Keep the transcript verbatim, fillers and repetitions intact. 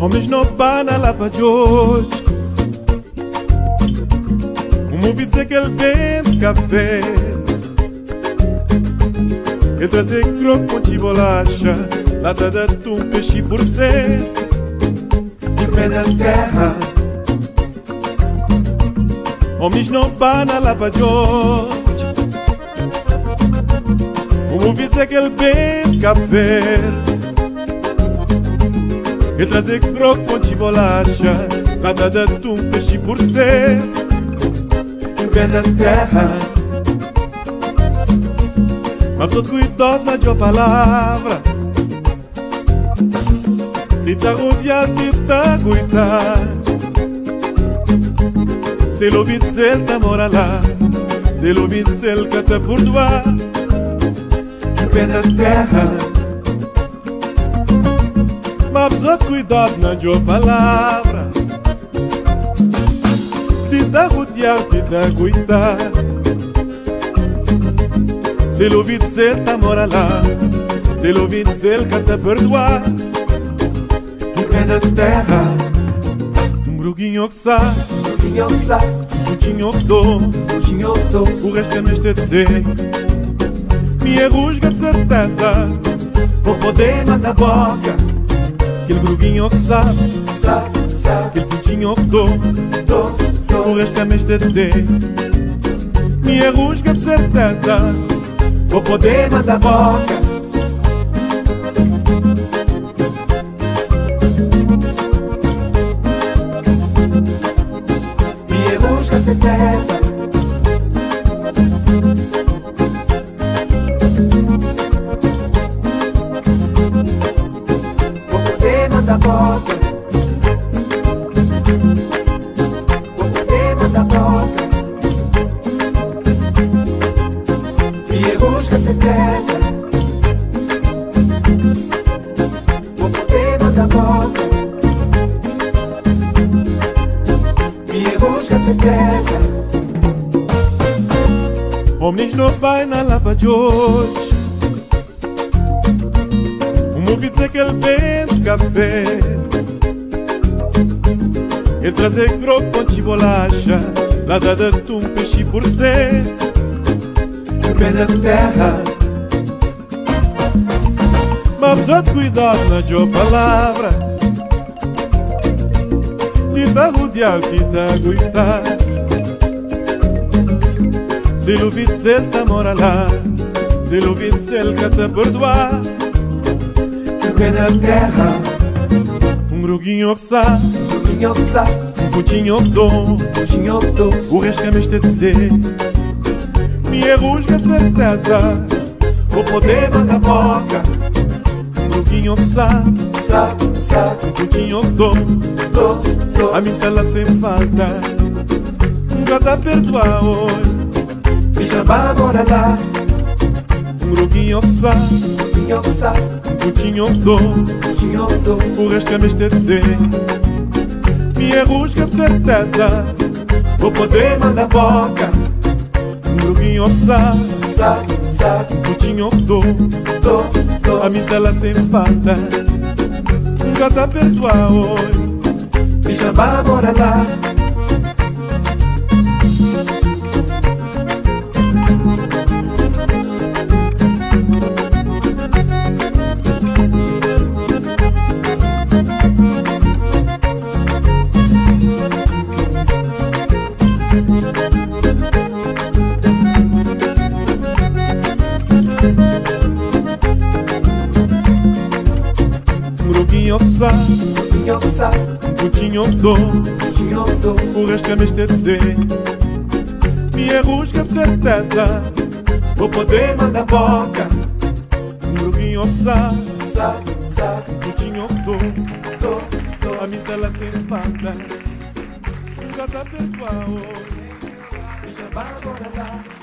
Homens não vão na lava de hoje. Um ouvi dizer que ele vende café. Ele trazer croco com de bolacha, lata de atum, peixe por cento, por pé da terra. Homens não vão na lava de hoje. Um ouvi dizer que ele vende café. Ele trazer croco com de bolacha, lata de atum, peixe por cento, por pé da terra. Mas todo cuidado na tua palavra. Te tá rodeado, te tá cuidado. Se ele ouvir dizer, tá mora lá. Se ele ouvir dizer, que tá por doar. Pé da terra. Mas todo cuidado na tua palavra. Te tá rodeado, te tá cuidado. Se ele ouvir dizer, tá mora lá. Se ele ouvir dizer, que tá perdoar. Do pé da terra. Um gruguinho que sabe, um gruguinho que sabe, um tinho que doce, um tinho que doce. O resto é neste dizer. Me arrusga de certeza, vou poder mandar boca. Aquele gruguinho que sabe, sabe, sabe. Aquele pintinho que doce, doce, doce. O resto é neste dizer. Me arrusga de certeza, vou poder mandar boca. Me busca certeza. Vou poder mandar boca. Vou poder mandar boca. Me busca certeza. Vou poder mandar boca. Me busca certeza. Homens não vai na lava de hoje. Um ouvi dizer que ele vende café. Ele trazer croco com de bolacha, lata de atum, peixe por cento, Pé da terra. mas outro cuidado na tua palavra. Te tá rodeado, te tá cuidado. Se ele ouvir dizer, tá mora lá. Se ele ouvir dizer, que tá perdoar. Pé da terra. Um gruguinho que sabe, um gruguinho que sabe, um tinho que doce, um tinho que doce. O resto é mestre dizer. Me arrusga de certeza, vou poder mandar boca. um gruguinho que sabe, sabe, sabe. Um tinho que doce, doce, doce. A mim ela sem falta. Nunca tá perdoar hoje. Me chama bora lá. Um gruguinho que sabe, um gruguinho que sabe, um tinho que doce, um tinho que doce. O resto é mestre dizer. Me arrusga de certeza, vou poder mandar boca. Um gruguinho que sabe, sabe, sabe. Um tinho que doce, doce, doce. A mim ela sem falta. Nunca tá perdoar hoje. Me chama bora lá. Um gruguinho que sabe, um gruguinho que sabe, um tinho que doce, um tinho que doce. O resto é mestre dizer. Me arrusga de certeza, vou poder mandar boca. Um gruguinho que sabe, sabe, sabe. Um tinho que doce, doce, doce. A mim ela sem falta. Nunca tá perdoar hoje. Me chama bora lá.